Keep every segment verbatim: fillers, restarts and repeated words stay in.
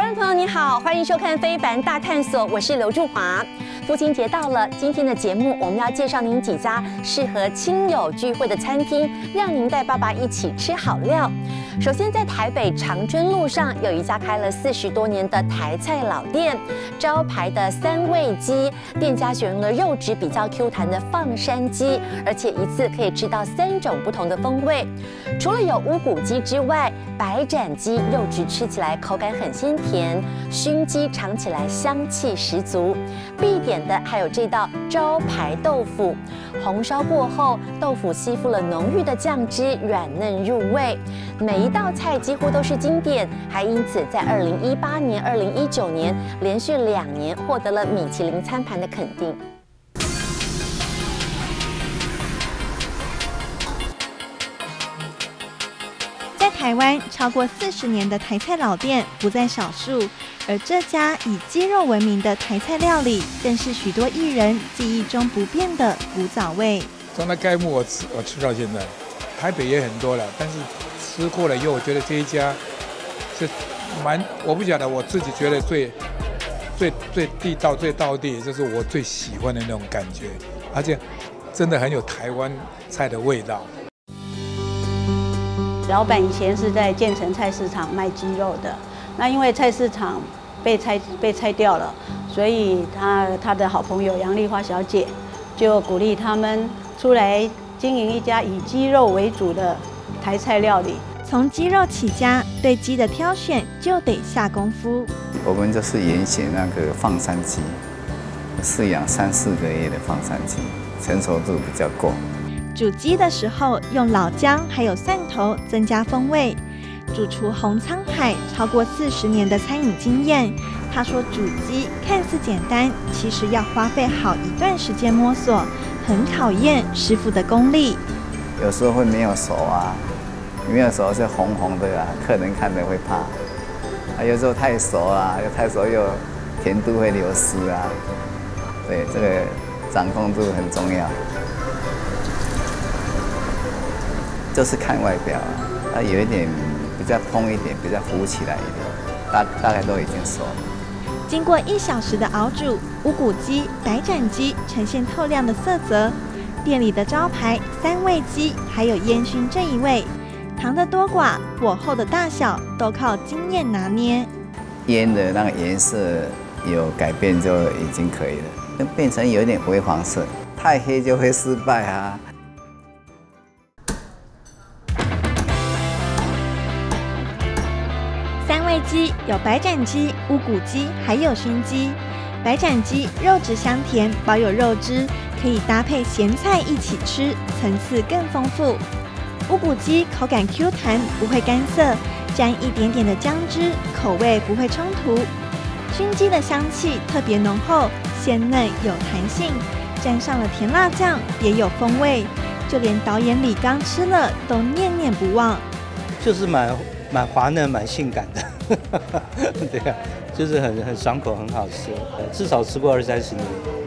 众朋友你好，欢迎收看《非凡大探索》，我是刘祝华。父亲节到了，今天的节目我们要介绍您几家适合亲友聚会的餐厅，让您带爸爸一起吃好料。首先，在台北长春路上有一家开了四十多年的台菜老店，招牌的三味鸡，店家选用了肉质比较 Q 弹的放山鸡，而且一次可以吃到三种不同的风味。除了有乌骨鸡之外，白斩鸡肉质吃起来口感很鲜甜，熏鸡尝起来香气十足。必点的还有这道招牌豆腐，红烧过后，豆腐吸附了浓郁的酱汁，软嫩入味。每一道菜几乎都是经典，还因此在二零一八年、二零一九年连续两年获得了米其林餐盘的肯定。 在台湾超过四十年的台菜老店不在少数，而这家以鸡肉闻名的台菜料理，更是许多艺人记忆中不变的古早味。 从它开幕我吃我吃到现在，台北也很多了，但是吃过了以后，我觉得这一家是蛮，我不晓得，我自己觉得最最最地道、最道地，就是我最喜欢的那种感觉，而且真的很有台湾菜的味道。 老板以前是在建成菜市场卖鸡肉的，那因为菜市场被拆被拆掉了，所以他他的好朋友杨丽花小姐就鼓励他们出来经营一家以鸡肉为主的台菜料理。 从鸡肉起家，对鸡的挑选就得下功夫。 我们就是沿选那个放山鸡，饲养三四个月的放山鸡，成熟度比较够。 煮鸡的时候用老姜还有蒜头增加风味。主厨洪沧海超过四十年的餐饮经验，他说煮鸡看似简单，其实要花费好一段时间摸索，很考验师傅的功力。 有时候会没有熟啊，没有熟是红红的啊，客人看了会怕。啊，有时候太熟啊，又太熟又甜度会流失啊。对，这个掌控度很重要。就是看外表啊，它有一点比较蓬一点，比较浮起来一点，大大概都已经熟了。 经过一小时的熬煮，乌骨鸡、白斩鸡呈现透亮的色泽。店里的招牌三味鸡还有烟熏这一味，糖的多寡、火候的大小都靠经验拿捏。 烟的那个颜色有改变就已经可以了，变成有点灰黄色，太黑就会失败啊。 三味鸡有白斩鸡、乌骨鸡，还有熏鸡。白斩鸡肉质香甜，保有肉汁，可以搭配咸菜一起吃，层次更丰富。乌骨鸡口感 Q 弹，不会干涩，沾一点点的姜汁，口味不会冲突。熏鸡的香气特别浓厚，鲜嫩有弹性，沾上了甜辣酱，别有风味。就连导演李刚吃了都念念不忘。 就是蛮蛮滑嫩、蛮性感的，对啊，就是很很爽口，很好吃，至少吃过二三十年。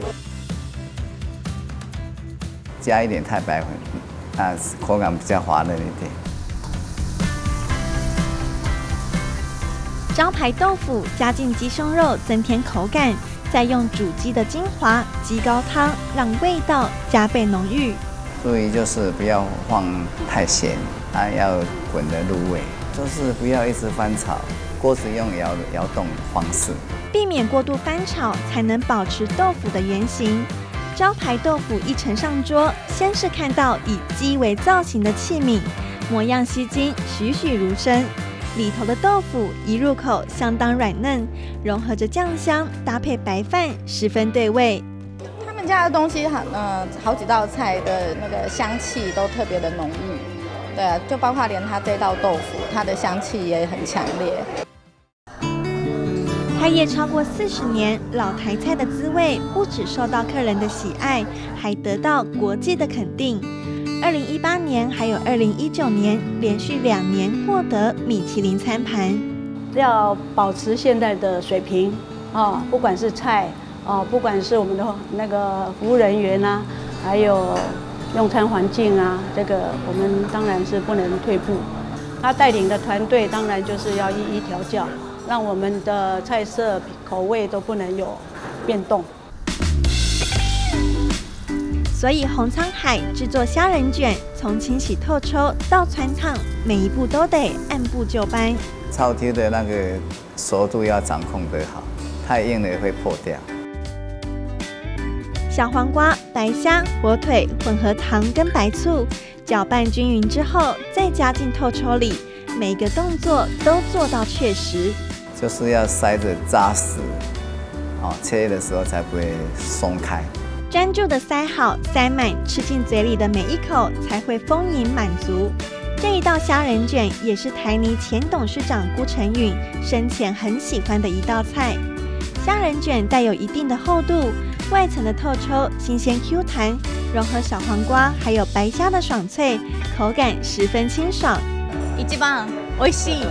加一点太白粉，啊，口感比较滑嫩一点。 招牌豆腐加进鸡胸肉，增添口感，再用煮鸡的精华鸡高汤，让味道加倍浓郁。 注意就是不要放太咸，它要滚得入味。就是不要一直翻炒，锅子用摇摇动方式， 避免过度翻炒，才能保持豆腐的原形。招牌豆腐一呈上桌，先是看到以鸡为造型的器皿，模样吸睛，栩栩如生。里头的豆腐一入口相当软嫩，融合着酱香，搭配白饭，十分对味。 他们家的东西好，呃，好几道菜的那个香气都特别的浓郁。对啊，就包括连它这道豆腐，它的香气也很强烈。 开业超过四十年，老台菜的滋味不只受到客人的喜爱，还得到国际的肯定。二零一八年还有二零一九年连续两年获得米其林餐盘。 要保持现在的水平啊，不管是菜啊，不管是我们的那个服务人员啊，还有用餐环境啊，这个我们当然是不能退步。他带领的团队当然就是要一一调教， 让我们的菜色口味都不能有变动。 所以洪沧海制作虾仁卷，从清洗透抽到汆烫，每一步都得按部就班。 超贴的那个熟度要掌控得好，太硬了会破掉。 小黄瓜、白虾、火腿混合糖跟白醋，搅拌均匀之后，再加进透抽里，每个动作都做到确实。 就是要塞得扎实，哦，切的时候才不会松开。 专注的塞好、塞满，吃进嘴里的每一口才会丰盈满足。这一道虾仁卷也是台泥前董事长辜成允生前很喜欢的一道菜。虾仁卷带有一定的厚度，外层的透抽新鲜 Q 弹，融合小黄瓜还有白虾的爽脆，口感十分清爽。 一番美味しい。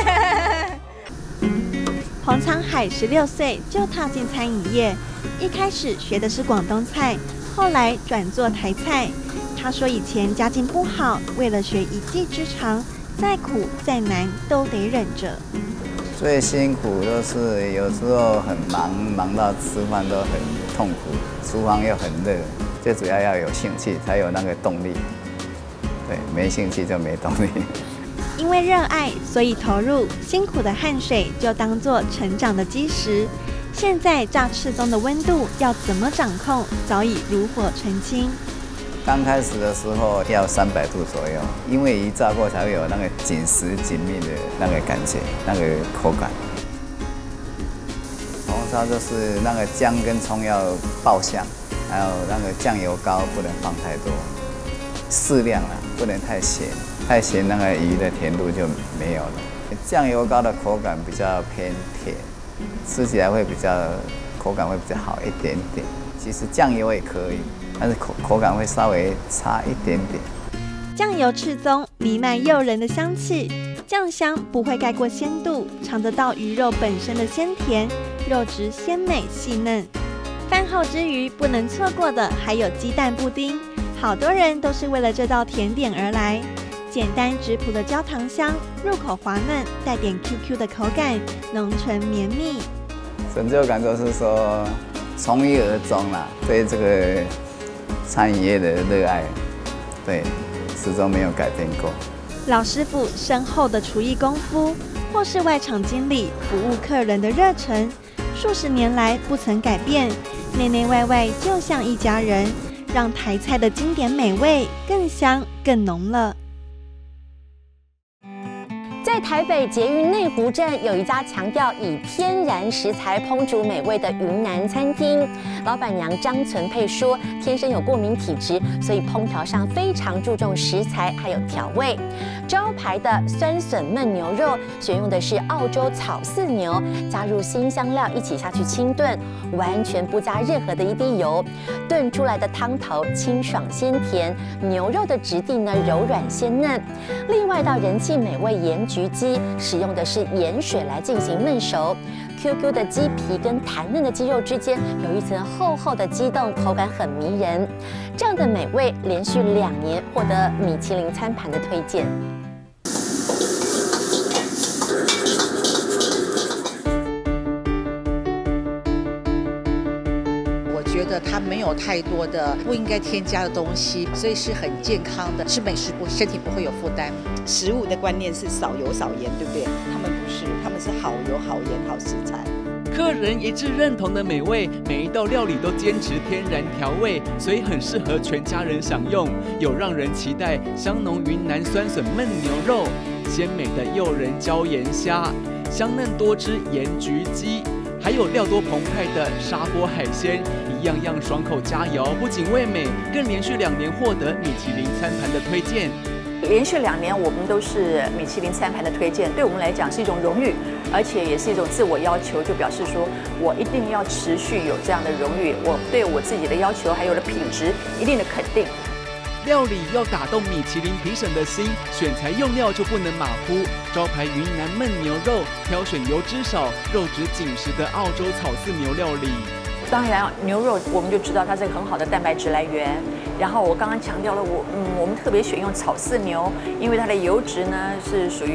洪沧海十六岁就踏进餐饮业，一开始学的是广东菜，后来转做台菜。他说以前家境不好，为了学一技之长，再苦再难都得忍着。 最辛苦都是有时候很忙，忙到吃饭都很痛苦，厨房又很热，最主要要有兴趣才有那个动力。对，没兴趣就没动力。 因为热爱，所以投入，辛苦的汗水就当作成长的基石。现在炸翅中的温度要怎么掌控，早已炉火纯青。 刚开始的时候要三百度左右，因为一炸过才会有那个紧实紧密的那个感觉，那个口感。红烧就是那个姜跟葱要爆香，还有那个酱油膏不能放太多，适量啦，不能太咸。太咸，那个鱼的甜度就没有了。酱油膏的口感比较偏甜，吃起来会比较口感会比较好一点点。其实酱油也可以，但是口口感会稍微差一点点。 酱油赤棕，弥漫诱人的香气，酱香不会盖过鲜度，尝得到鱼肉本身的鲜甜，肉质鲜美细嫩。饭后之余不能错过的还有鸡蛋布丁，好多人都是为了这道甜点而来。简单质朴的焦糖香，入口滑嫩，带点 Q Q 的口感，浓醇绵密。 成就感就是说，从一而终啦，对这个餐饮业的热爱，对，始终没有改变过。 老师傅深厚的厨艺功夫，或是外场经理服务客人的热忱，数十年来不曾改变，内内外外就像一家人，让台菜的经典美味更香更浓了。 在台北捷运内湖站有一家强调以天然食材烹煮美味的云南餐厅，老板娘张存佩说，天生有过敏体质，所以烹调上非常注重食材还有调味。招牌的酸笋焖牛肉选用的是澳洲草饲牛，加入新香料一起下去清炖，完全不加任何的一滴油，炖出来的汤头清爽鲜甜，牛肉的质地呢柔软鲜嫩。另外一道人气美味盐焗鸡使用的是盐水来进行焖熟 ，Q Q 的鸡皮跟弹嫩的鸡肉之间有一层厚厚的鸡冻，口感很迷人。这样的美味连续两年获得米其林餐盘的推荐。 觉得它没有太多的不应该添加的东西，所以是很健康的，吃美食不身体不会有负担。 食物的观念是少油少盐，对不对？他们不是，他们是好油好盐好食材。 客人一致认同的美味，每一道料理都坚持天然调味，所以很适合全家人享用。有让人期待香浓云南酸笋焖牛肉，鲜美的诱人椒盐虾，香嫩多汁盐焗鸡。还有料多澎湃的砂锅海鲜，一样样爽口佳肴，不仅味美，更连续两年获得米其林餐盘的推荐。 连续两年我们都是米其林餐盘的推荐，对我们来讲是一种荣誉，而且也是一种自我要求，就表示说我一定要持续有这样的荣誉，我对我自己的要求还有了品质一定的肯定。 料理要打动米其林评审的心，选材用料就不能马虎。招牌云南焖牛肉，挑选油脂少、肉质紧实的澳洲草饲牛料理。 当然，牛肉我们就知道它是一个很好的蛋白质来源。然后我刚刚强调了，我嗯，我们特别选用草饲牛，因为它的油脂呢是属于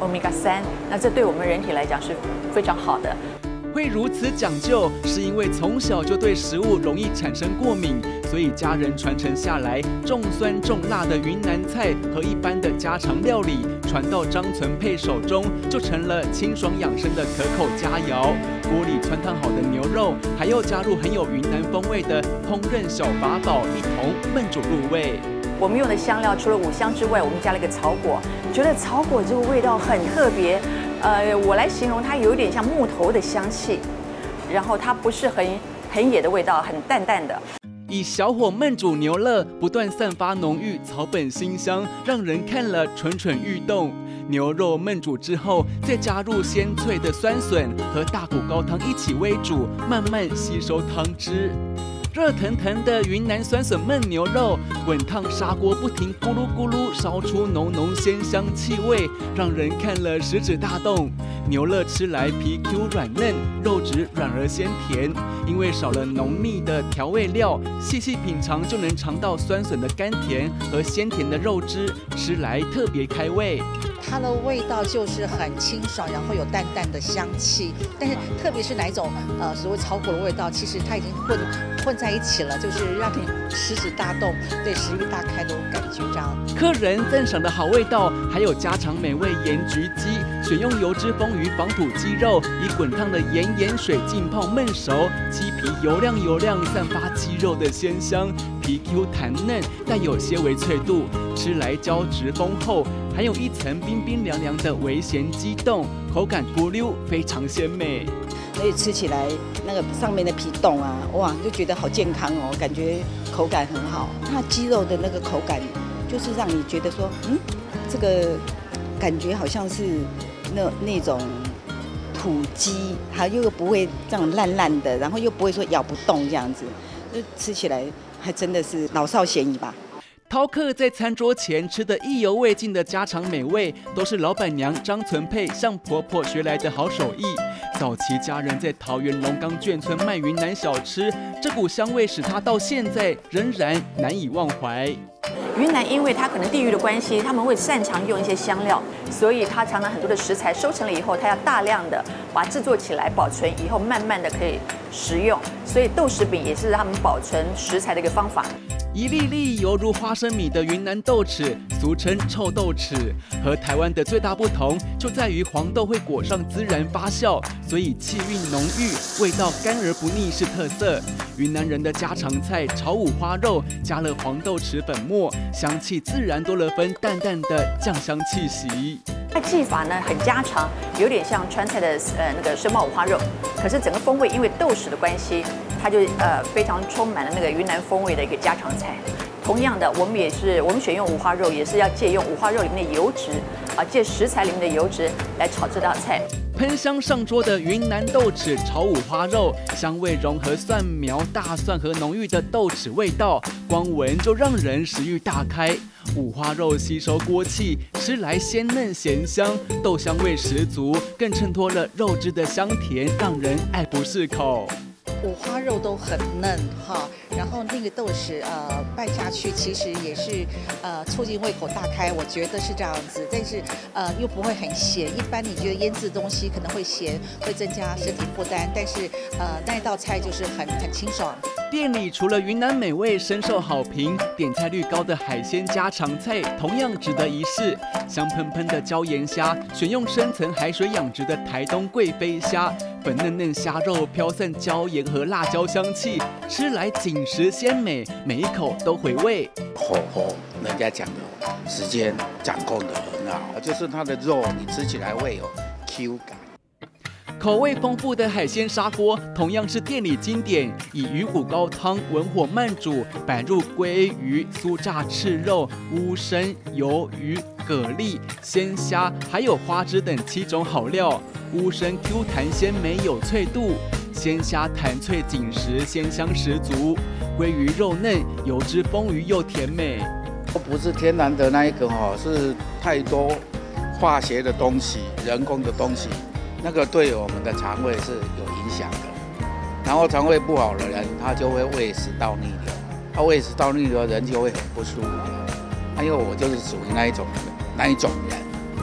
欧米伽三，那这对我们人体来讲是非常好的。 会如此讲究，是因为从小就对食物容易产生过敏，所以家人传承下来重酸重辣的云南菜和一般的家常料理，传到张存佩手中，就成了清爽养生的可口佳肴。锅里汆烫好的牛肉，还要加入很有云南风味的烹饪小法宝，一同焖煮入味。 我们用的香料除了五香之外，我们加了一个草果，觉得草果这个味道很特别。呃，我来形容它有点像木头的香气，然后它不是很很野的味道，很淡淡的。 以小火焖煮牛肋，不断散发浓郁草本馨香，让人看了蠢蠢欲动。牛肉焖煮之后，再加入鲜脆的酸笋和大骨高汤一起煨煮，慢慢吸收汤汁。热腾腾的云南酸笋焖牛肉，滚烫砂锅不停咕噜咕噜烧出浓浓鲜香气味，让人看了食指大动。牛肋吃来皮 Q 软嫩，肉质软而鲜甜，因为少了浓密的调味料，细细品尝就能尝到酸笋的甘甜和鲜甜的肉汁，吃来特别开胃。 它的味道就是很清爽，然后有淡淡的香气，但是特别是哪一种呃所谓草果的味道，其实它已经混混在一起了，就是让你食指大动，对食欲大开的感觉这样。 客人赞赏的好味道，还有家常美味盐焗鸡，选用油脂丰腴防土鸡肉，以滚烫的盐盐水浸泡焖熟，鸡皮油亮油亮，散发鸡肉的鲜香，皮 Q 弹嫩，带有些微脆度，吃来胶质丰厚，还有一层冰冰凉凉的微咸鸡冻，口感咕溜，非常鲜美。 所以吃起来那个上面的皮冻啊，哇，就觉得好健康哦，感觉口感很好。它鸡肉的那个口感，就是让你觉得说，嗯，这个感觉好像是那那种土鸡，还又不会这样烂烂的，然后又不会说咬不动这样子，就吃起来还真的是老少咸宜吧。 饕客在餐桌前吃得意犹未尽的家常美味，都是老板娘张存佩向婆婆学来的好手艺。早期家人在桃园龙岗眷村卖云南小吃，这股香味使她到现在仍然难以忘怀。 云南因为它可能地域的关系，他们会擅长用一些香料，所以它常常很多的食材收成了以后，它要大量的把它制作起来，保存以后慢慢的可以食用，所以豆豉饼也是他们保存食材的一个方法。 一粒粒犹如花生米的云南豆豉，俗称臭豆豉，和台湾的最大不同就在于黄豆会裹上孜然发酵，所以气韵浓郁，味道甘而不腻是特色。云南人的家常菜炒五花肉，加了黄豆豉粉末，香气自然多了分淡淡的酱香气息。 它技法呢很家常，有点像川菜的呃那个生冒五花肉，可是整个风味因为豆豉的关系，它就呃非常充满了那个云南风味的一个家常菜。同样的，我们也是我们选用五花肉，也是要借用五花肉里面的油脂啊，借食材里面的油脂来炒这道菜。 喷香上桌的云南豆豉炒五花肉，香味融合蒜苗、大蒜和浓郁的豆豉味道，光闻就让人食欲大开。五花肉吸收锅气，吃来鲜嫩咸香，豆香味十足，更衬托了肉汁的香甜，让人爱不释口。 五花肉都很嫩哈，然后那个豆豉呃拌下去，其实也是呃促进胃口大开，我觉得是这样子，但是呃又不会很咸。一般你觉得腌制东西可能会咸，会增加身体负担，但是呃那一道菜就是很很清爽。 店里除了云南美味深受好评，点菜率高的海鲜家常菜同样值得一试。香喷喷的椒盐虾，选用深层海水养殖的台东贵妃虾，粉嫩嫩虾肉飘散椒盐和辣椒香气，吃来紧实鲜美，每一口都回味。 火候，人家讲的时间掌控的很好，就是它的肉你吃起来会有 Q 感。 口味丰富的海鲜砂锅同样是店里经典，以鱼骨高汤文火慢煮，摆入鲑鱼、酥炸翅肉、乌参、鱿鱼、蛤蜊、鲜虾，还有花枝等七种好料。乌参 Q 弹鲜美有脆度，鲜虾弹脆紧实，鲜香十足。鲑鱼肉嫩，油脂丰腴又甜美。 不是天然的那一个哈，是太多化学的东西、人工的东西。那个对我们的肠胃是有影响的，然后肠胃不好的人，他就会胃食道逆流，他胃食道逆流，人就会很不舒服。因为我就是属于那一种那一种人，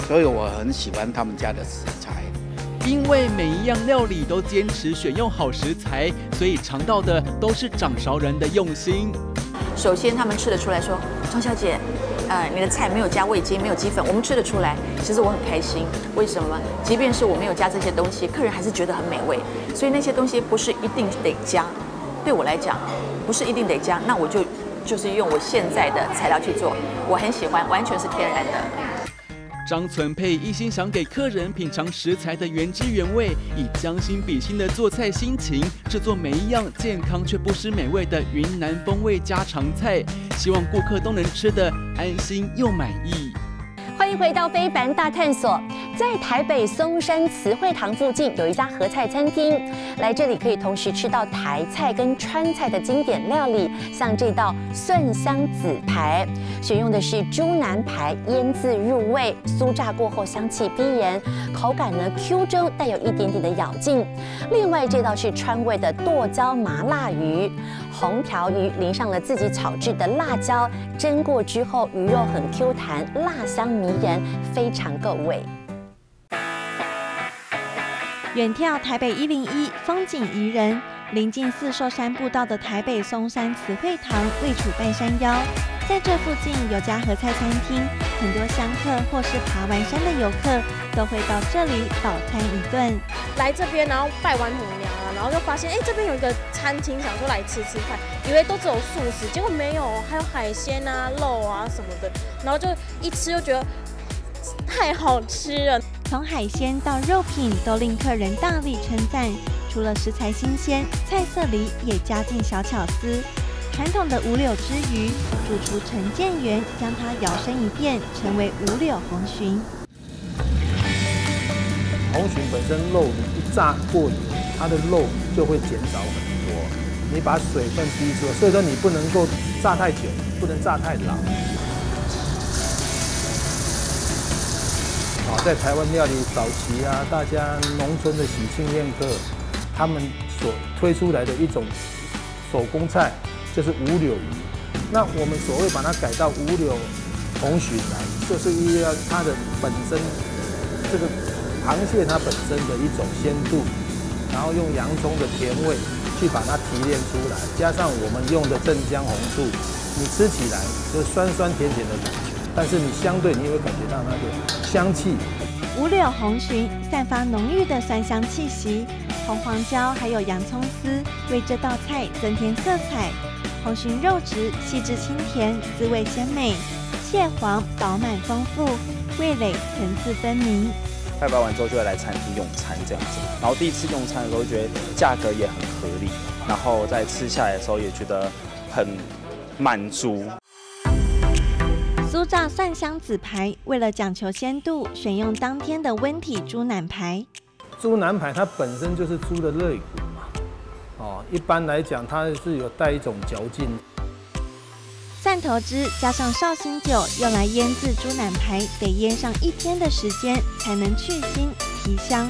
所以我很喜欢他们家的食材。 因为每一样料理都坚持选用好食材，所以尝到的都是掌勺人的用心。 首先，他们吃得出来说，钟小姐，呃，你的菜没有加味精，没有鸡粉，我们吃得出来。其实我很开心，为什么？即便是我没有加这些东西，客人还是觉得很美味。所以那些东西不是一定得加，对我来讲，不是一定得加，那我就就是用我现在的材料去做，我很喜欢，完全是天然的。 张存佩一心想给客人品尝食材的原汁原味，以将心比心的做菜心情，制作每一样健康却不失美味的云南风味家常菜，希望顾客都能吃得安心又满意。 欢迎回到非凡大探索。在台北松山慈惠堂附近有一家合菜餐厅，来这里可以同时吃到台菜跟川菜的经典料理，像这道蒜香子排，选用的是猪腩排，腌制入味，酥炸过后香气逼人，口感呢 Q 中，带有一点点的咬劲。另外这道是川味的剁椒麻辣鱼，红条鱼淋上了自己炒制的辣椒，蒸过之后鱼肉很 Q 弹，辣香迷人，非常够味。 远眺台北一零一，风景宜人。临近四寿山步道的台北松山慈惠堂位处半山腰，在这附近有家合菜餐厅，很多香客或是爬完山的游客都会到这里饱餐一顿。 来这边，然后拜完母娘啊，然后就发现，哎，这边有一个餐厅，想说来吃吃看，以为都只有素食，结果没有，还有海鲜啊、肉啊什么的，然后就一吃就觉得太好吃了。 从海鲜到肉品都令客人大力称赞。除了食材新鲜，菜色里也加进小巧思。传统的五柳之鱼，主厨陈建元将它摇身一变，成为五柳红鲟。 红鲟本身肉你一炸过油，它的肉就会减少很多。你把水分逼出来，所以说你不能够炸太久，不能炸太老。啊，在台湾料理早期啊，大家农村的喜庆宴客，他们所推出来的一种手工菜就是五柳鱼。那我们所谓把它改到五柳红鲟来，就是因为它的本身这个螃蟹它本身的一种鲜度，然后用洋葱的甜味去把它提炼出来，加上我们用的镇江红醋，你吃起来就酸酸甜甜的感觉。但是你相对你也会感觉到那个香气。 五柳红鲟散发浓郁的酸香气息，红黄椒还有洋葱丝为这道菜增添色彩。红鲟肉质细致清甜，滋味鲜美，蟹黄饱满丰富，味蕾层次分明。 拜拜完之后就会来餐厅用餐这样子，然后第一次用餐的时候觉得价格也很合理，然后在吃下来的时候也觉得很满足。 酥炸蒜香子排，为了讲求鲜度，选用当天的温体猪腩排。 猪腩排它本身就是猪的肋骨嘛，哦，一般来讲它是有带一种嚼劲。 蒜头汁加上绍兴酒，用来腌制猪腩排，得腌上一天的时间才能去腥提香。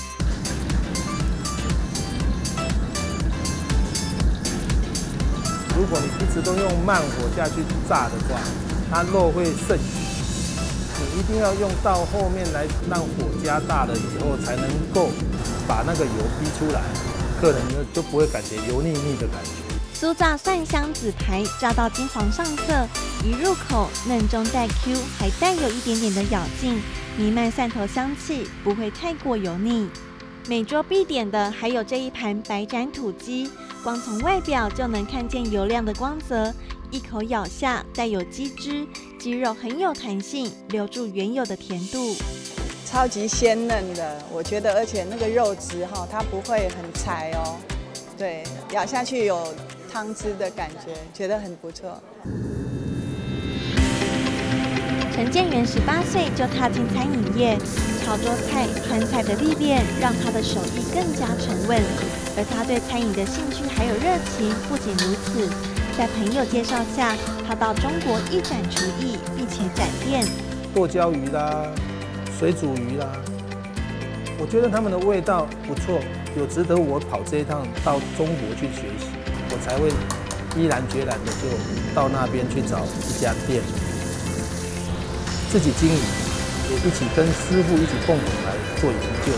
如果你一直都用慢火下去炸的话，它肉会渗血，你一定要用到后面来，让火加大了以后，才能够把那个油逼出来，客人呢就不会感觉油腻腻的感觉。 酥炸蒜香子排炸到金黄上色，一入口嫩中带 Q， 还带有一点点的咬劲，弥漫蒜头香气，不会太过油腻。每桌必点的还有这一盘白斩土鸡，光从外表就能看见油亮的光泽。一口咬下，带有鸡汁，鸡肉很有弹性，留住原有的甜度， 超级鲜嫩的，我觉得，而且那个肉质哈，它不会很柴哦，对，咬下去有汤汁的感觉，觉得很不错。 陈建元十八岁就踏进餐饮业，潮州菜、川菜的历练让他的手艺更加沉稳，而他对餐饮的兴趣还有热情。不仅如此，在朋友介绍下，他到中国一展厨艺，并且展店剁椒鱼啦、水煮鱼啦，我觉得他们的味道不错，有值得我跑这一趟到中国去学习，我才会毅然决然的就到那边去找一家店，自己经营， 也一起跟师傅一起共同来做研究。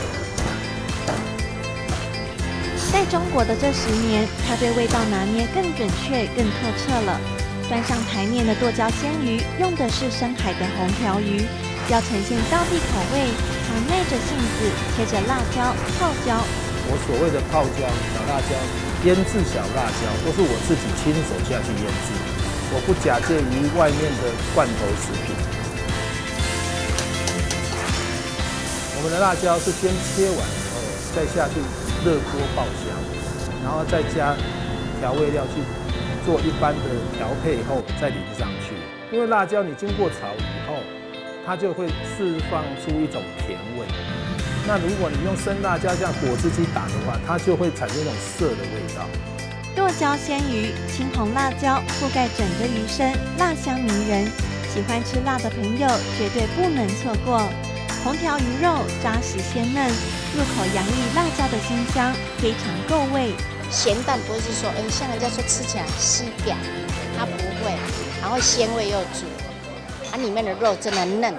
在中国的这十年，他对味道拿捏更准确、更透彻了。端上台面的剁椒鲜鱼，用的是深海的红条鱼，要呈现道地口味，他耐着性子切着辣椒、泡椒。 我所谓的泡椒、小辣椒、腌制小辣椒，都是我自己亲手下去腌制，我不假借于外面的罐头食品。我们的辣椒是先切完以后，再下去热锅爆香，然后再加调味料去做一般的调配后再淋上去。因为辣椒你经过炒以后，它就会释放出一种甜味。那如果你用生辣椒像果汁机打的话，它就会产生一种涩的味道。 剁椒鲜鱼，青红辣椒覆盖整个鱼身，辣香迷人。喜欢吃辣的朋友绝对不能错过。红条鱼肉扎实鲜嫩，入口洋溢辣椒的辛香，非常够味。 咸淡不是说，哎，像人家说吃起来稀扁，它不会，然后鲜味又足，它里面的肉真的嫩。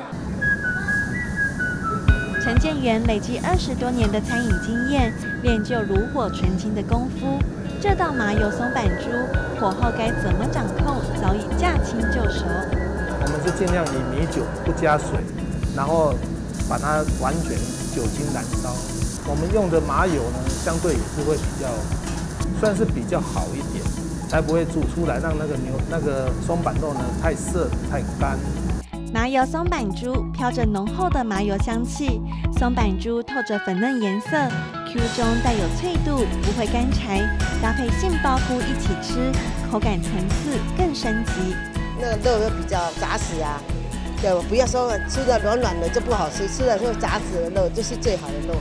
陈建元累积二十多年的餐饮经验，练就炉火纯青的功夫。这道麻油松板猪，火候该怎么掌控，早已驾轻就熟。 我们是尽量以米酒不加水，然后把它完全酒精燃烧。我们用的麻油呢，相对也是会比较，算是比较好一点，才不会煮出来让那个牛那个松板肉呢太涩太干。 麻油松板猪飘着浓厚的麻油香气，松板猪透着粉嫩颜色 ，Q 中带有脆度，不会干柴，搭配杏鲍菇一起吃，口感层次更升级。 那个肉又比较扎实啊，对，不要说吃的软软的就不好吃，吃的就扎实的肉就是最好的肉。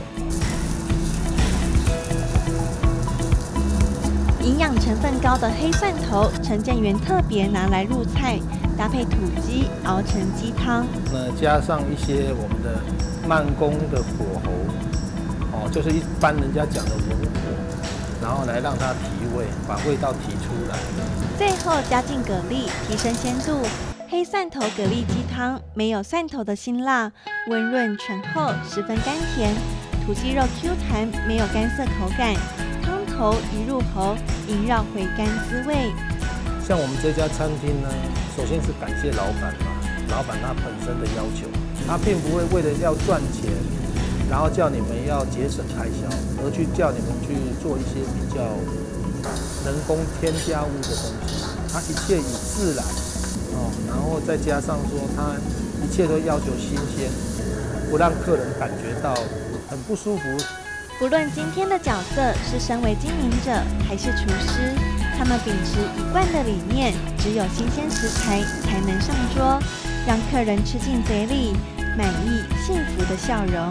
营养成分高的黑蒜头，陈建元特别拿来入菜，搭配土鸡熬成鸡汤。 那加上一些我们的慢工的火候，哦，就是一般人家讲的文火，然后来让它提味，把味道提出来。 最后加进蛤蜊，提升鲜度。黑蒜头蛤蜊鸡汤没有蒜头的辛辣，温润醇厚，十分甘甜。土鸡肉 Q 弹，没有干涩口感。汤头一入喉，萦绕回甘滋味。 像我们这家餐厅呢，首先是感谢老板嘛，老板他本身的要求，他并不会为了要赚钱，然后叫你们要节省开销，而去叫你们去做一些比较人工添加物的东西。他一切以自然哦，然后再加上说他一切都要求新鲜，不让客人感觉到很不舒服。 不论今天的角色是身为经营者还是厨师，他们秉持一贯的理念，只有新鲜食材才能上桌，让客人吃进嘴里，满意幸福的笑容。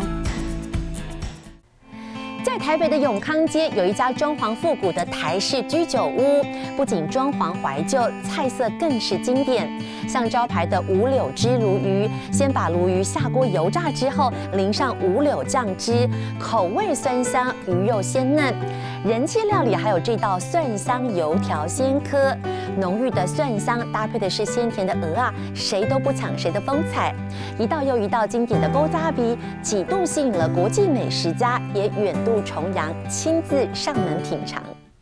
在台北的永康街有一家装潢复古的台式居酒屋，不仅装潢怀旧，菜色更是经典。像招牌的五柳汁鲈鱼，先把鲈鱼下锅油炸之后，淋上五柳酱汁，口味酸香，鱼肉鲜嫩。人气料理还有这道蒜香油条鲜科，浓郁的蒜香搭配的是鲜甜的蚵啊，谁都不抢谁的风采。一道又一道经典的勾扎比，几度吸引了国际美食家，也远渡重洋，亲自上门品尝。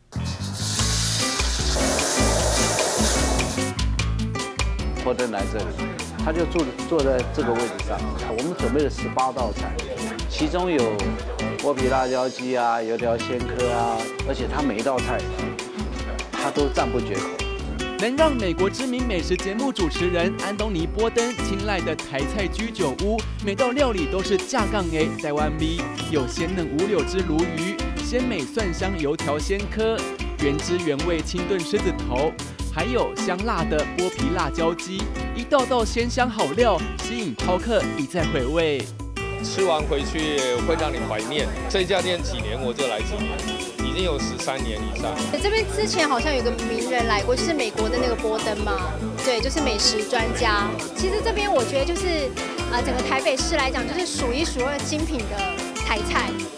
波登来这里，他就坐坐在这个位置上。我们准备了十八道菜，其中有剥皮辣椒鸡啊、油条鲜科啊，而且他每一道菜他都赞不绝口。 能让美国知名美食节目主持人安东尼·波登青睐的台菜居酒屋，每道料理都是架杠 A 台湾 B， 有鲜嫩五柳汁鲈鱼、鲜美蒜香油条鲜科、原汁原味清炖狮子头。还有香辣的剥皮辣椒鸡，一道道鲜香好料，吸引饕客一再回味。 吃完回去会让你怀念这家店几年我就来几年，已经有十三年以上。 这边之前好像有个名人来过，就是美国的那个波登嘛，对，就是美食专家。其实这边我觉得就是，呃，整个台北市来讲，就是数一数二精品的台菜。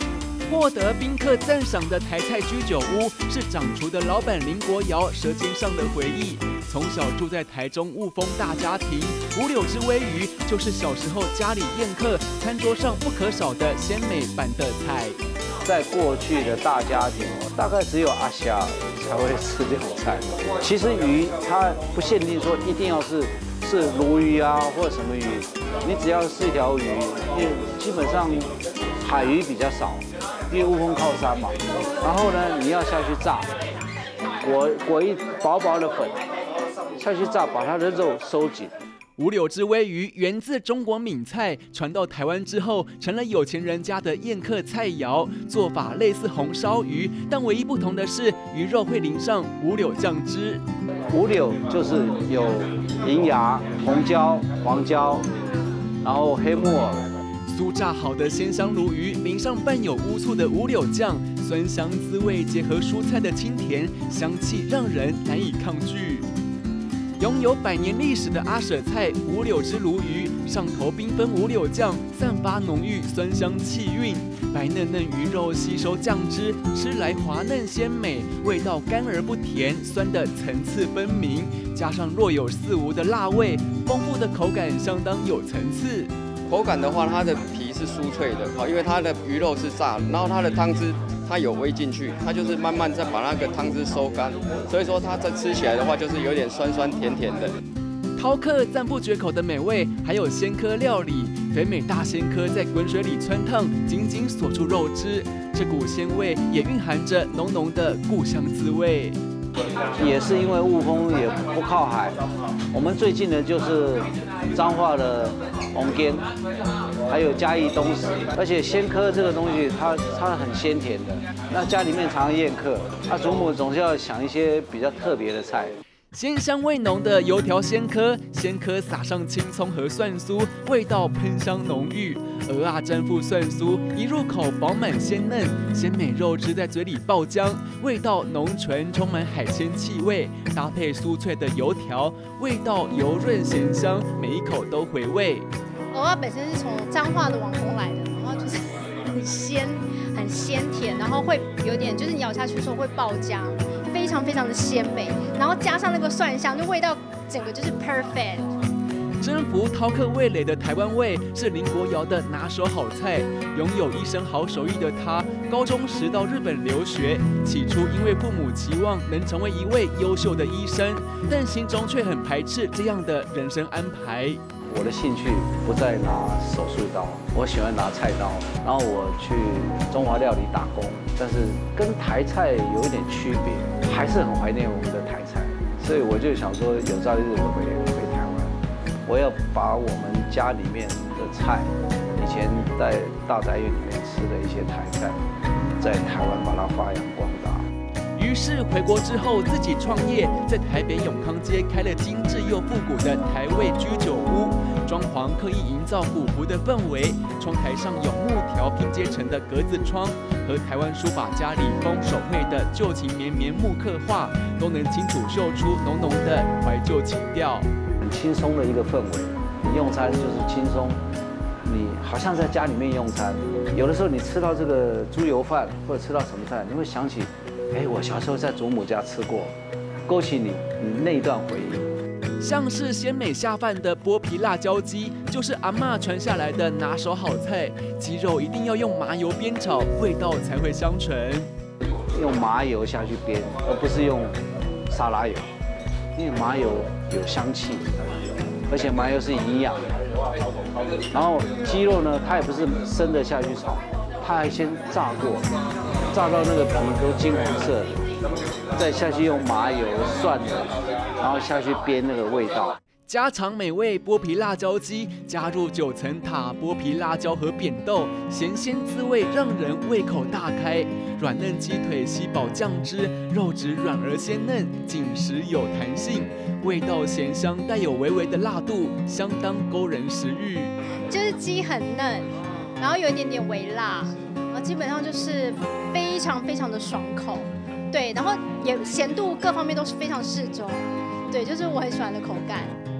获得宾客赞赏的台菜居酒屋是掌厨的老板林国尧舌尖上的回忆。从小住在台中雾峰大家庭，五柳之鲔鱼就是小时候家里宴客餐桌上不可少的鲜美版的菜。 在过去的大家庭，大概只有阿霞才会吃这种菜。其实鱼它不限定说一定要是是鲈鱼啊或者什么鱼，你只要是一条鱼，因为基本上海鱼比较少，因为雾峰靠山嘛。然后呢，你要下去炸，裹裹一薄薄的粉下去炸，把它的肉收紧。 五柳之鲔鱼源自中国闽菜，传到台湾之后，成了有钱人家的宴客菜肴，做法类似红烧鱼，但唯一不同的是，鱼肉会淋上五柳酱汁。 五柳就是有银芽、红椒、黄椒，然后黑木耳。 酥炸好的鲜香鲈鱼，淋上伴有乌醋的五柳酱，酸香滋味结合蔬菜的清甜，香气让人难以抗拒。拥有百年历史的阿舍菜五柳之鲈鱼，上头缤纷五柳酱，散发浓郁酸香气韵，白嫩嫩鱼肉吸收酱汁，吃来滑嫩鲜美，味道甘而不甜，酸的层次分明，加上若有似无的辣味，丰富的口感相当有层次。 口感的话，它的皮是酥脆的，好，因为它的鱼肉是炸，然后它的汤汁它有煨进去，它就是慢慢再把那个汤汁收干，所以说它在吃起来的话，就是有点酸酸甜甜的。 饕客赞不绝口的美味，还有鲜科料理，肥美大鲜科在滚水里汆烫，紧紧锁住肉汁，这股鲜味也蕴含着浓浓的故乡滋味。 也是因为雾峰也不靠海，我们最近的就是彰化的红根，还有嘉义东石，而且鲜科这个东西它它很鲜甜的。那家里面常宴客，那祖母总是要想一些比较特别的菜。 鲜香味浓的油条鲜科，鲜科撒上青葱和蒜酥，味道喷香浓郁。鹅啊沾附蒜酥，一入口饱满鲜嫩，鲜美肉汁在嘴里爆浆，味道浓醇，充满海鲜气味，搭配酥脆的油条，味道油润咸香，每一口都回味。 鹅啊本身是从彰化的网红来的，然后就是很鲜、很鲜甜，然后会有点就是咬下去的时候会爆浆。非常非常的鲜美，然后加上那个蒜香，就味道整个就是 perfect。 征服饕客味蕾的台湾味是林国尧的拿手好菜。拥有一身好手艺的他，高中时到日本留学，起初因为父母期望能成为一位优秀的医生，但心中却很排斥这样的人生安排。 我的兴趣不再拿手术刀，我喜欢拿菜刀。然后我去中华料理打工，但是跟台菜有一点区别，还是很怀念我们的台菜。所以我就想说，有朝一日我回回台湾，我要把我们家里面的菜，以前在大宅院里面吃的一些台菜，在台湾把它发扬光大。 于是回国之后自己创业，在台北永康街开了精致又复古的台味居酒屋，装潢刻意营造古朴的氛围，窗台上有木条拼接成的格子窗，和台湾书法家李峰手绘的旧情绵绵木刻画，都能清楚嗅出浓浓的怀旧情调。 很轻松的一个氛围，你用餐就是轻松，你好像在家里面用餐。有的时候你吃到这个猪油饭或者吃到什么菜，你会想起。哎，我小时候在祖母家吃过，勾起你你那一段回忆。 像是鲜美下饭的剥皮辣椒鸡，就是阿嬷传下来的拿手好菜。鸡肉一定要用麻油煸炒，味道才会香醇。 用麻油下去煸，而不是用沙拉油，因为麻油有香气，而且麻油是营养的。然后鸡肉呢，它也不是生的下去炒，它还先炸过。炸到那个皮都金黄色，再下去用麻油、蒜的，然后下去煸那个味道。 家常美味剥皮辣椒鸡，加入九层塔、剥皮辣椒和扁豆，咸鲜滋味让人胃口大开。软嫩鸡腿吸饱酱汁，肉质软而鲜嫩，紧实有弹性，味道咸香，带有微微的辣度，相当勾人食欲。 就是鸡很嫩，然后有一点点微辣。基本上就是非常非常的爽口，对，然后也咸度各方面都是非常适中，对，就是我很喜欢的口感。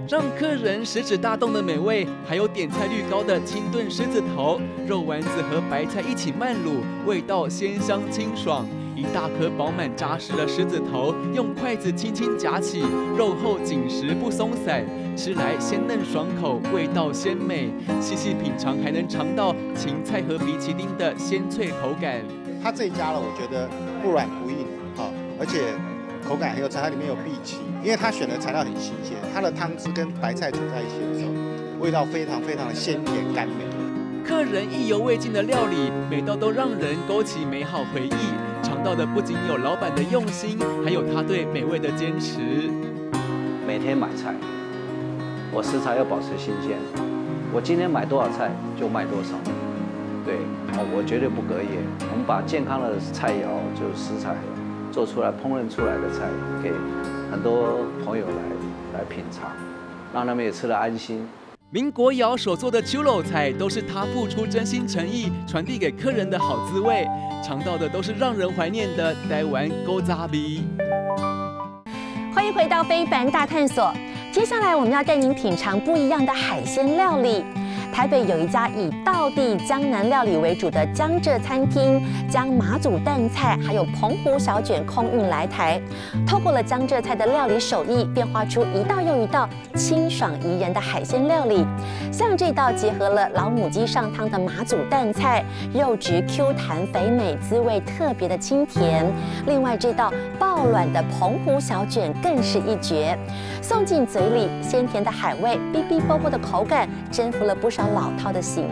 让客人食指大动的美味，还有点菜率高的清炖狮子头，肉丸子和白菜一起慢卤，味道鲜香清爽。一大颗饱满扎实的狮子头，用筷子轻轻夹起，肉厚紧实不松散，吃来鲜嫩爽口，味道鲜美。细细品尝，还能尝到芹菜和鼻奇丁的鲜脆口感。 它这一家了，我觉得不软不硬，好，而且口感很有差，它里面有荸荠，因为它选的材料很新鲜，它的汤汁跟白菜煮在一起的时候，味道非常非常的鲜甜甘美。 客人意犹未尽的料理，每道都让人勾起美好回忆。尝到的不仅有老板的用心，还有他对美味的坚持。 每天买菜，我食材要保持新鲜。我今天买多少菜就卖多少，对，哦，我绝对不隔夜。我们把健康的菜肴，就是食材做出来、烹饪出来的菜，给很多朋友来来品尝，让他们也吃得安心。 林国尧所做的秋肉菜，都是他付出真心诚意，传递给客人的好滋味。尝到的都是让人怀念的台湾古早味。 欢迎回到非凡大探索，接下来我们要带您品尝不一样的海鲜料理。台北有一家以道地江南料理为主的江浙餐厅，将马祖淡菜还有澎湖小卷空运来台，透过了江浙菜的料理手艺，变化出一道又一道清爽宜人的海鲜料理。像这道结合了老母鸡上汤的马祖淡菜，肉质 Q 弹肥美，滋味特别的清甜。另外这道爆卵的澎湖小卷更是一绝，送进嘴里，鲜甜的海味，哔哔啵啵的口感，征服了不少老饕的心。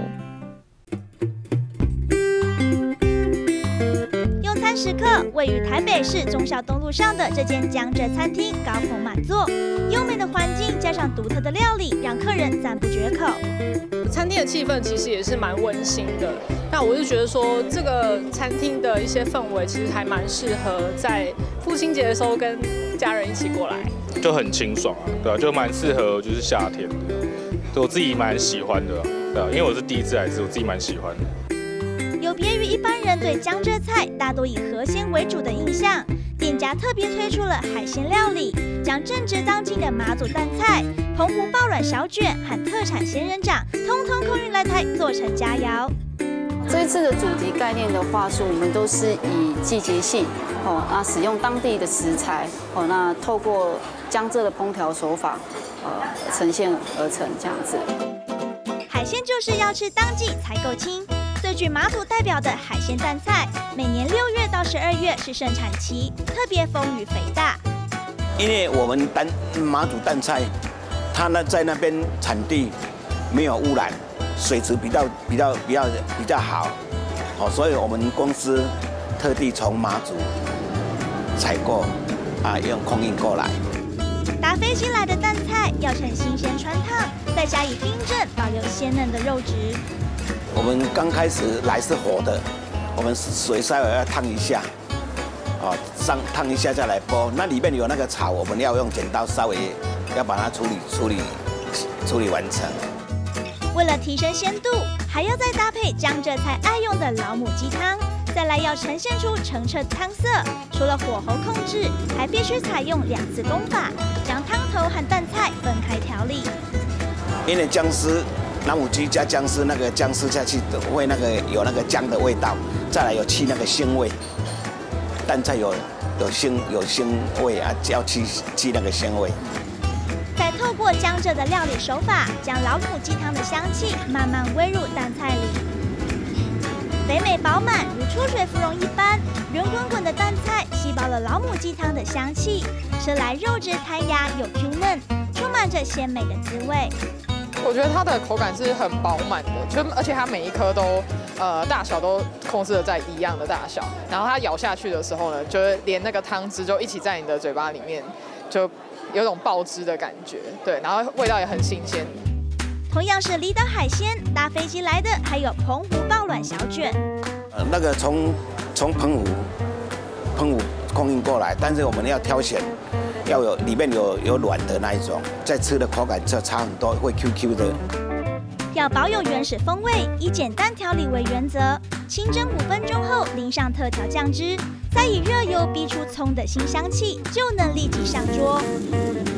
用餐时刻，位于台北市忠孝东路上的这间江浙餐厅高朋满座，优美的环境加上独特的料理，让客人赞不绝口。 餐厅的气氛其实也是蛮温馨的，那我就觉得说，这个餐厅的一些氛围其实还蛮适合在父亲节的时候跟家人一起过来， 就很清爽啊，对啊，就蛮适合就是夏天的。我自己蛮喜欢的，对啊，因为我是第一次来吃，我自己蛮喜欢的。 有别于一般人对江浙菜大多以河鲜为主的印象，店家特别推出了海鲜料理，将正值当今的马祖淡菜、澎湖爆卵小卷和特产仙人掌，通通空运来台做成佳肴。 这一次的主题概念的话术，我们都是以季节性哦，那使用当地的食材哦，那透过江浙的烹调手法，呃，呈现而成这样子。 海鲜就是要吃当季才够清。最具马祖代表的海鲜淡菜，每年六月到十二月是盛产期，特别丰腴肥大。 因为我们淡马祖淡菜，它呢在那边产地没有污染，水质比较比较比较比较好，好，所以我们公司特地从马祖采购，啊，用空运过来。 搭飞机来的淡菜要趁新鲜穿烫，再加以冰镇，保留鲜嫩的肉质。 我们刚开始来是活的，我们水稍微要烫一下，哦，上烫一下再来剥。那里面有那个草，我们要用剪刀稍微要把它处理处理处理完成。 为了提升鲜度，还要再搭配江浙菜爱用的老母鸡汤，再来要呈现出澄澈的汤色。除了火候控制，还必须采用两次功法，将汤头和淡菜分开调理。 因为姜丝。老母鸡加姜丝，那个姜丝下去会那个有那个姜的味道，再来有去那个腥味。淡菜有有腥有腥味啊，要去去那个腥味。 再透过江浙的料理手法，将老母鸡汤的香气慢慢煨入淡菜里，肥美饱满如出水芙蓉一般，圆滚滚的淡菜吸饱了老母鸡汤的香气，吃来肉质弹牙又 Q 嫩，充满着鲜美的滋味。 我觉得它的口感是很饱满的，就而且它每一颗都呃大小都控制的在一样的大小，然后它咬下去的时候呢，就是连那个汤汁就一起在你的嘴巴里面，就有种爆汁的感觉，对，然后味道也很新鲜。 同样是离岛海鲜，搭飞机来的还有澎湖爆卵小卷。 呃，那个从从澎湖澎湖空运过来，但是我们要挑选。要有里面有有卵的那一种，再吃的口感就差很多，会 Q Q 的。 要保有原始风味，以简单调理为原则，清蒸五分钟后淋上特调酱汁，再以热油逼出葱的新香气，就能立即上桌。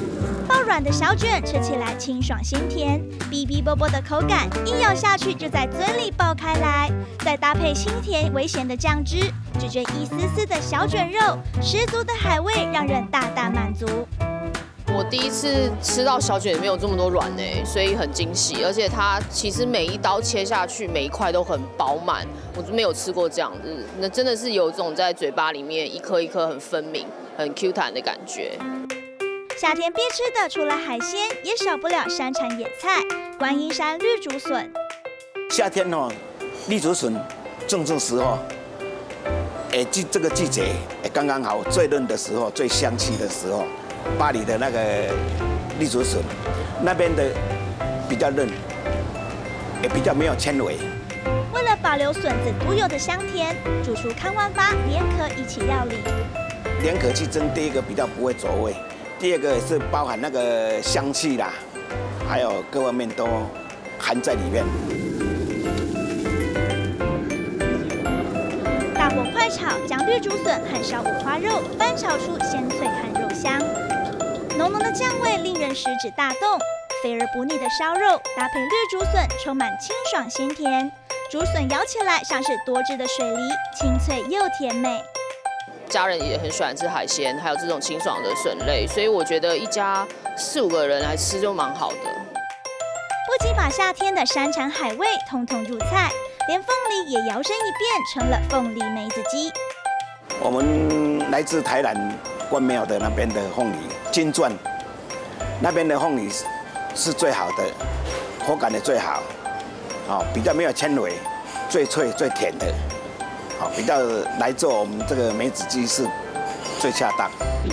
爆软的小卷吃起来清爽鲜甜，哔哔啵啵的口感，一咬下去就在嘴里爆开来。再搭配清甜微咸的酱汁，只觉一丝丝的小卷肉，十足的海味，让人大大满足。 我第一次吃到小卷没有这么多软呢，所以很惊喜。而且它其实每一刀切下去，每一块都很饱满，我没有吃过这样子。那真的是有种在嘴巴里面一颗一颗很分明、很 Q 弹的感觉。 夏天必吃的除了海鲜，也少不了山产野菜——观音山绿竹笋。 夏天哦，绿竹笋正正时候，哎，季这个季节哎刚刚好，最嫩的时候，最香气的时候。巴黎的那个绿竹笋，那边的比较嫩，也比较没有纤维。 为了保留笋子独有的香甜，主厨康万发联合一起料理。 联合去蒸，第一个比较不会走味，第二个也是包含那个香气啦，还有各方面都含在里面。 大火快炒，将绿竹笋和烧五花肉翻炒出鲜脆和肉香。浓浓的酱味令人食指大动，肥而不腻的烧肉搭配绿竹笋，充满清爽鲜甜。竹笋咬起来像是多汁的水梨，清脆又甜美。 家人也很喜欢吃海鲜，还有这种清爽的笋类，所以我觉得一家四五个人来吃就蛮好的。 不仅把夏天的山产海味统统入菜，连凤梨也摇身一变成了凤梨梅子鸡。 我们来自台南关庙的那边的凤梨。金钻那边的凤梨是最好的，口感也最好，好比较没有纤维，最脆最甜的，好比较来做我们这个梅子鸡是最恰当。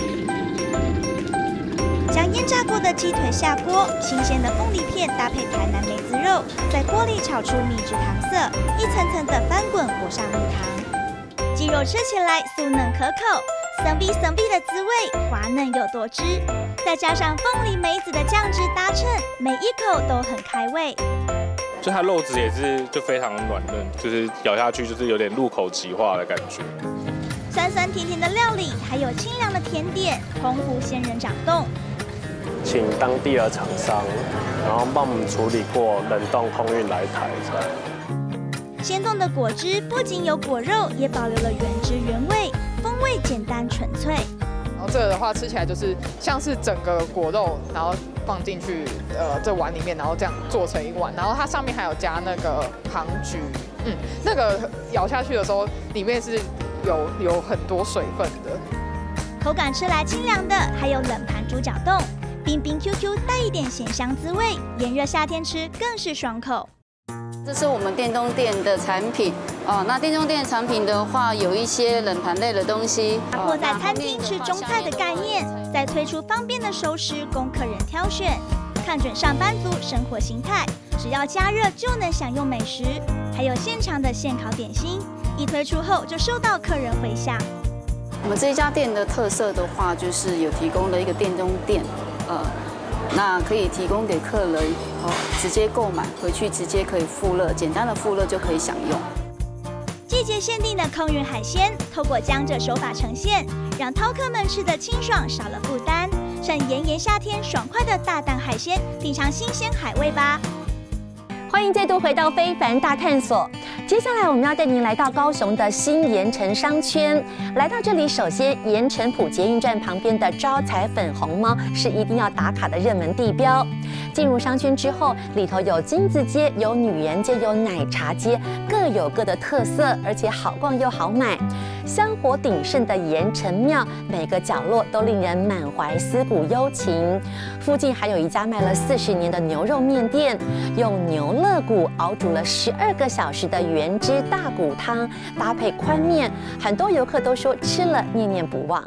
将腌炸过的鸡腿下锅，新鲜的凤梨片搭配台南梅子肉，在锅里炒出蜜汁糖色，一层层的翻滚，裹上蜜糖。鸡肉吃起来酥嫩可口。生逼生逼的滋味，滑嫩又多汁，再加上凤梨梅子的酱汁搭衬，每一口都很开胃。 就它肉质也是就非常软嫩，就是咬下去就是有点入口即化的感觉。 酸酸甜甜的料理，还有清凉的甜点，澎湖仙人掌冻。 请当地的厂商，然后帮我们处理过，冷冻空运来台。 鲜冻的果汁不仅有果肉，也保留了原汁原味。风味简单纯粹， 然后这个的话吃起来就是像是整个果肉，然后放进去呃这碗里面，然后这样做成一碗，然后它上面还有加那个杭菊，嗯，那个咬下去的时候里面是有有很多水分的， 口感吃来清凉的，还有冷盘猪脚冻，冰冰 Q Q 带一点咸香滋味，炎热夏天吃更是爽口。 这是我们电东店的产品哦。那电东店产品的话，有一些冷盘类的东西。 打破在餐厅吃中菜的概念，再推出方便的熟食供客人挑选，看准上班族生活形态，只要加热就能享用美食。还有现场的现烤点心，一推出后就受到客人回响。 我们这一家店的特色的话，就是有提供了一个电东店，呃。那可以提供给客人哦，直接购买回去，直接可以复热，简单的复热就可以享用。 季节限定的空运海鲜，透过江浙手法呈现，让饕客们吃得清爽，少了负担。趁炎炎夏天，爽快的大啖海鲜，品尝新鲜海味吧。 欢迎再度回到非凡大探索。接下来我们要带您来到高雄的新盐城商圈。来到这里，首先盐城埔捷运站旁边的招财粉红猫是一定要打卡的热门地标。进入商圈之后，里头有金子街、有女人街、有奶茶街，各有各的特色，而且好逛又好买。香火鼎盛的盐城庙，每个角落都令人满怀思古幽情。附近还有一家卖了四十年的牛肉面店，用牛肋骨熬煮了十二个小时的原汁大骨汤，搭配宽面，很多游客都说吃了念念不忘。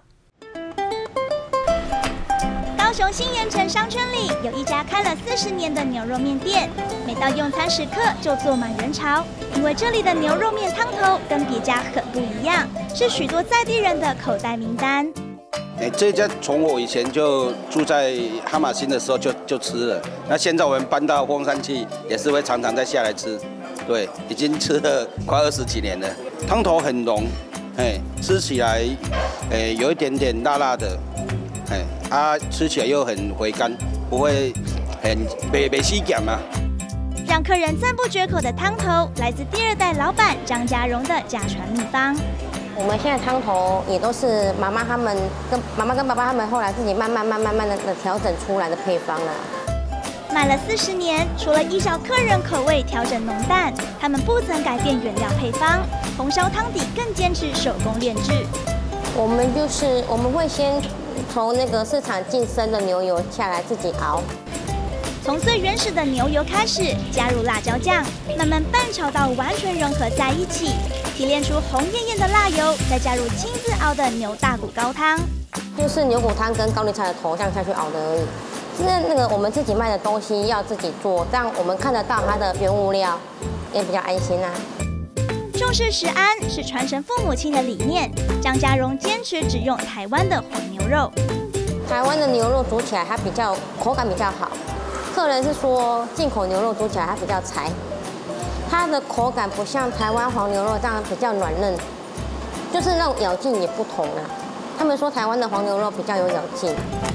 高雄新盐城商圈里有一家开了四十年的牛肉面店，每到用餐时刻就坐满人潮，因为这里的牛肉面汤头跟别家很不一样，是许多在地人的口袋名单。 哎，这家从我以前就住在哈马星的时候就就吃了，那现在我们搬到凤山去，也是会常常再下来吃。对，已经吃了快二十几年了，汤头很浓，哎，吃起来，哎，有一点点辣辣的，哎， 啊，吃起来又很回甘，不会很没没细咸啊。 让客人赞不绝口的汤头，来自第二代老板张家荣的家传秘方。 我们现在汤头也都是妈妈他们跟妈妈跟爸爸他们后来自己慢慢慢慢慢的调整出来的配方啦。 卖了四十年，除了依照客人口味调整浓淡，他们不曾改变原料配方。红烧汤底更坚持手工炼制。 我们就是我们会先从那个市场进生的牛油下来自己熬。 从最原始的牛油开始，加入辣椒酱，慢慢拌炒到完全融合在一起，提炼出红艳艳的辣油，再加入亲自熬的牛大骨高汤， 就是牛骨汤跟高丽菜的头这样下去熬的而已。那那个我们自己卖的东西要自己做，这样我们看得到它的原物料，也比较安心啊。 重视食安是传承父母亲的理念，张家荣坚持只用台湾的黄牛肉。 台湾的牛肉煮起来它比较口感比较好。客人是说进口牛肉煮起来它比较柴，它的口感不像台湾黄牛肉这样比较软嫩，就是那种咬劲也不同啊。他们说台湾的黄牛肉比较有咬劲。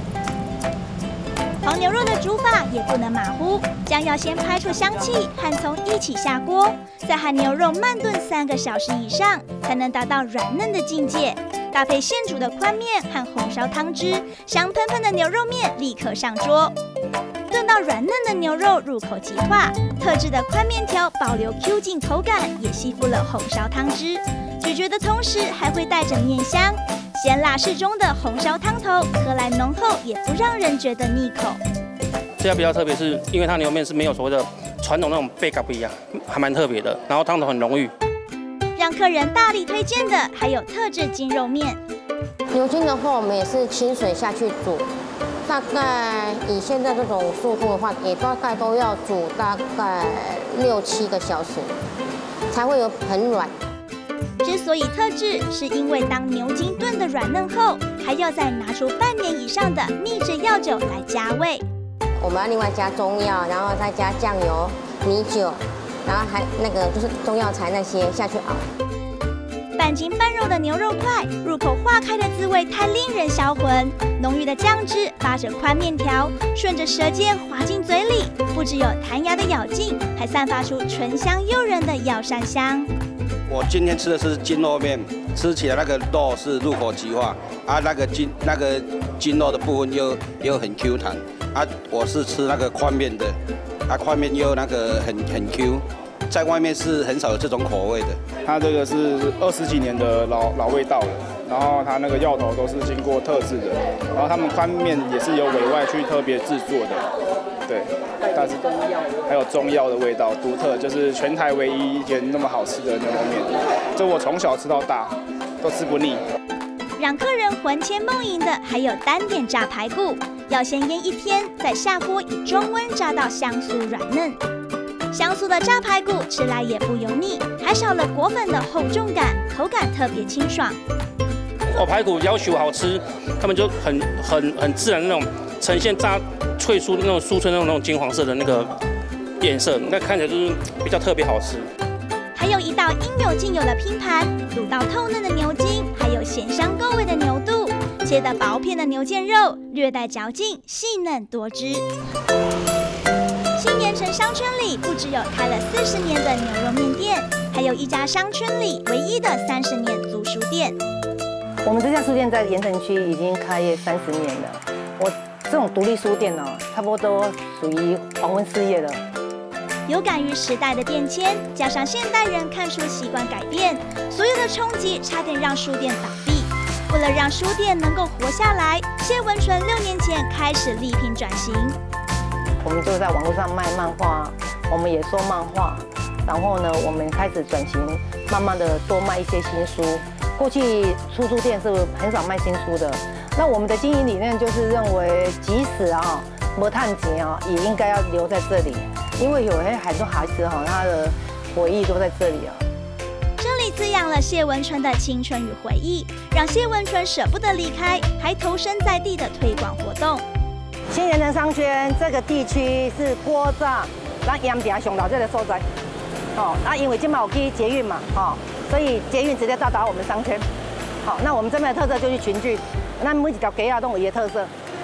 黄牛肉的煮法也不能马虎，将要先拍出香气和葱一起下锅，再和牛肉慢炖三个小时以上，才能达到软嫩的境界。搭配现煮的宽面和红烧汤汁，香喷喷的牛肉面立刻上桌。炖到软嫩的牛肉入口即化，特制的宽面条保留 Q 劲口感，也吸附了红烧汤汁。咀嚼的同时还会带着面香，咸辣适中的红烧汤头，喝来浓厚也不让人觉得腻口。 这家比较特别，是因为它牛肉面是没有所谓的传统那种贝嘎不一样，还蛮特别的。然后汤头很浓郁。 让客人大力推荐的还有特制筋肉面。 牛筋的话，我们也是清水下去煮。大概以现在这种速度的话，也大概都要煮大概六七个小时，才会有很软。 之所以特制，是因为当牛筋炖得软嫩后，还要再拿出半年以上的秘制药酒来加味。 我们要另外加中药，然后再加酱油、米酒，然后还那个就是中药材那些下去熬。 半筋半肉的牛肉块，入口化开的滋味太令人销魂。浓郁的酱汁扒着宽面条，顺着舌尖滑进嘴里，不只有弹牙的咬劲，还散发出醇香诱人的药膳香。 我今天吃的是筋肉面，吃起来那个肉是入口即化，啊，那个筋那个筋肉的部分又又很 Q 弹，啊，我是吃那个宽面的，啊，宽面又那个很很 Q。在外面是很少有这种口味的。 它这个是二十几年的老老味道了，然后它那个药头都是经过特制的，然后他们宽面也是由委外去特别制作的，对，但是还有中药的味道，独特，就是全台唯一一间那么好吃的牛肉面，这我从小吃到大，都吃不腻。 让客人魂牵梦萦的还有单点炸排骨，要先腌一天，再下锅以中温炸到香酥软嫩。香酥的炸排骨吃来也不油腻，还少了裹粉的厚重感，口感特别清爽。 哦，排骨要求好吃，他们就很很很自然那种呈现炸脆酥那种酥脆那种那种金黄色的那个颜色，那看起来就是比较特别好吃。 还有一道应有尽有的拼盘，卤到透嫩的牛筋，还有咸香够味的牛肚，切得薄片的牛腱肉，略带嚼劲，细嫩多汁。新盐城商圈里不只有开了四十年的牛肉面店，还有一家商圈里唯一的三十年租书店。 我们这家书店在盐城区已经开业三十年了。我这种独立书店哦，差不多属于黄昏事业了。 有感于时代的变迁，加上现代人看书习惯改变，所有的冲击差点让书店倒闭。为了让书店能够活下来，谢文纯六年前开始力拼转型。 我们就在网络上卖漫画，我们也说漫画，然后呢，我们开始转型，慢慢的多卖一些新书。过去出书店是很少卖新书的，那我们的经营理念就是认为，即使啊没赚钱啊，也应该要留在这里，因为有些很多孩子哈，他的回忆都在这里啊。 这里滋养了谢文纯的青春与回忆，让谢文纯舍不得离开，还投身在地的推广活动。 新盐城商圈这个地区是锅炸，咱盐埕上老这个所在，哦，那因为今嘛有去捷运嘛，哦，所以捷运直接到达我们商圈，好，那我们这边的特色就是群聚，那每一条街啊都有伊的特色，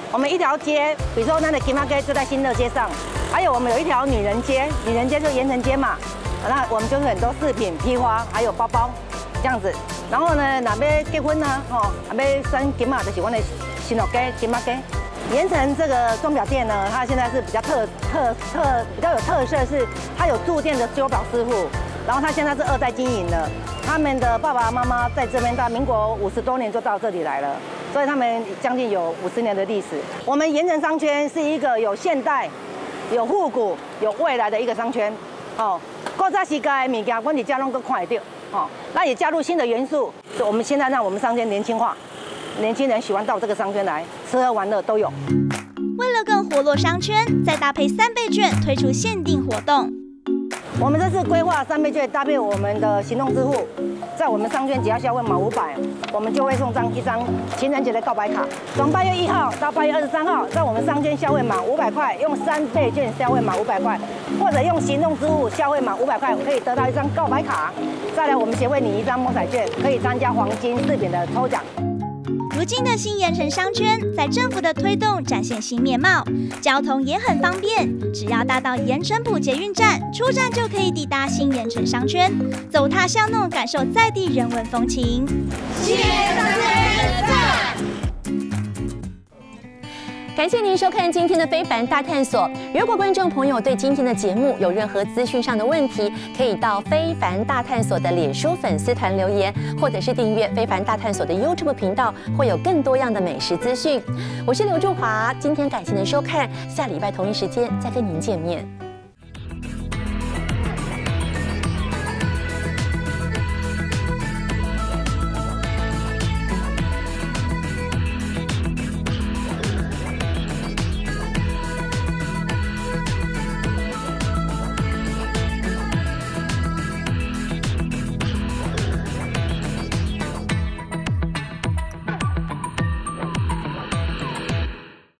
我们一条街，比如说那个金马街就在新乐街上，还有我们有一条女人街，女人街就是盐城街嘛。那我们就是很多饰品、批花，还有包包这样子。然后呢，哪边结婚呢？吼，哪边选金马就是我的新乐街、金马街。盐城这个钟表店呢，它现在是比较特特特比较有特色，是它有驻店的修表师傅，然后他现在是二代经营的。他们的爸爸妈妈在这边到民国五十多年就到这里来了，所以他们将近有五十年的历史。我们盐城商圈是一个有现代、有复古、有未来的一个商圈。哦，古早时代的物件，我伫家拢都看得到。哦，那也加入新的元素，我们现在让我们商圈年轻化。年轻人喜欢到这个商圈来吃喝玩乐都有。 为了更活络商圈，再搭配三倍券推出限定活动。 我们这次规划三倍券搭配我们的行动支付，在我们商圈只要消费满五百，我们就会送张一张情人节的告白卡。从八月一号到八月二十三号，在我们商圈消费满五百块，用三倍券消费满五百块，或者用行动支付消费满五百块，可以得到一张告白卡。再来，我们协会拟一张摸彩券，可以参加黄金饰品的抽奖。 如今的新盐城商圈在政府的推动展现新面貌，交通也很方便，只要搭到盐城埔捷运站，出站就可以抵达新盐城商圈，走踏巷弄，感受在地人文风情。 新盐商圈赞！感谢您收看今天的非凡大探索。如果观众朋友对今天的节目有任何资讯上的问题，可以到非凡大探索的脸书粉丝团留言，或者是订阅非凡大探索的 YouTube 频道，会有更多样的美食资讯。我是刘祝华，今天感谢您收看，下礼拜同一时间再跟您见面。